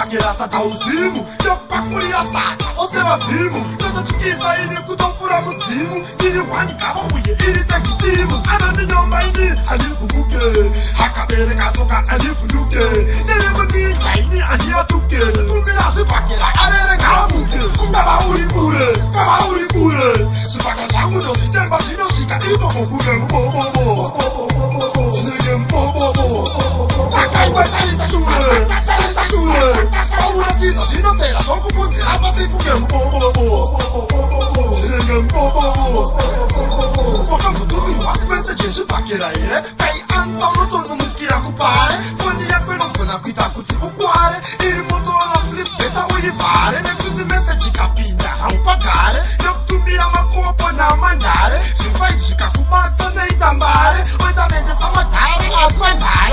Bakirasa tauzimu Yopakulirasa Osema vimu Toto chikisa ini kutokura mutimu Nini wani kama uye ili tekitimu Anani nyomba ini alikumbuke Hakabere katoka alifunuke Nini muni chaini aliyatuke Tumirashi bakira alere kamuke Kama uri kure Subaka shangu no sitemba shino shika Ito mokuge mbobobo Shinege mbobobo Sakai we tarisa shure Paula tisa shino tera Soku punti rapasi kuge mbobobo Shinege mbobobo Waka mutumi wakmese jesu bakira ire Kai anta unotono mukira kupare Foni yakwe no kuna kuita kuti ukware Iri moto na flip beta uyivare Nekuti message kapinda haupagare Yokutumira makopo na mandare Shifai shika kubata na itambare Oitamende samatare atmandare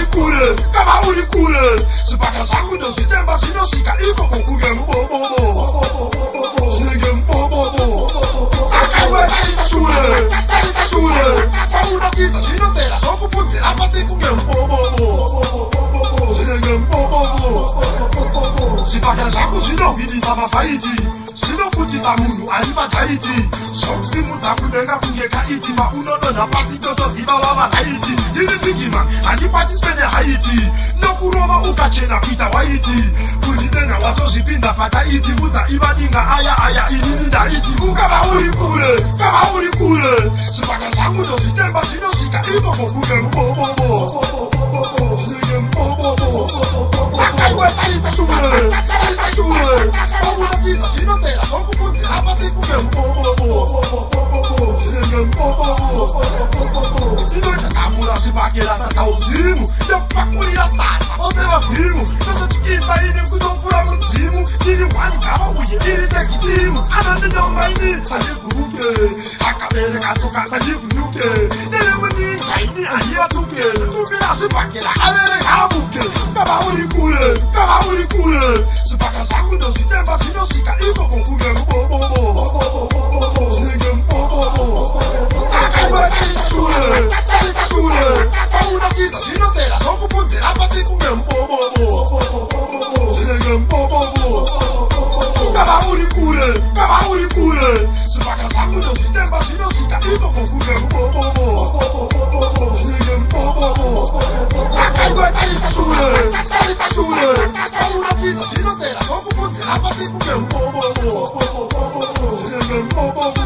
uri kure Shibaka shangu no shitemba shino shika Iko kokuge mbobobo Shinege mbobobo Sakai we tarisa shure Paula tisa shino tera Soku punti rapasi kuge mbobobo Shinege mbobobo Shibaka shangu shino hidi sama faiti Shino futi za munu aliba taiti Shok simu za kudenga kunge kaiti Ma unodona pasi toto ziba wama haiti Yini bigima hadi pati spende haiti No kuroma ukachena kita waiti Kunidena watoshi pinda pata iti Vuta ibadinga aya inini da iti Ukama uri kure Shibaka shangu no shitemba shino shika Ito kokuge mbobobo Shinege mbobobo Sakai we tarisa shure Paula tisa shino tera Soku punti rapasi kuge mbobobo Shinege mbobobo Inoita kamura shibakirasa tauzimu Yopakulirasa Osema vimu Toto chikisa ini kutokura mutimu Nini wani kama uye ili tekitimu Anani nyomba ini alikumbuke Hakabere katoka alifunuke Nini muni chaini aliyatuke Tumira shibakira alere kamuke Kama uri kure Shibaka shangu no shitemba shino shika Iko kokuge mbobobo Shinege mbobobo Sakai we tarisa shure Paula tisa shino tera Soku punti rapasi kuge mbobobo Shinege mbobobo Kama uri kure Shibaka shangu no shitemba shino shika Iko kokuge mbobobo Shinege mbobobo Sakai we tarisa shure Paula tisa shino tera Soku punti rapasi kuge mbobobo Shinege mbobobo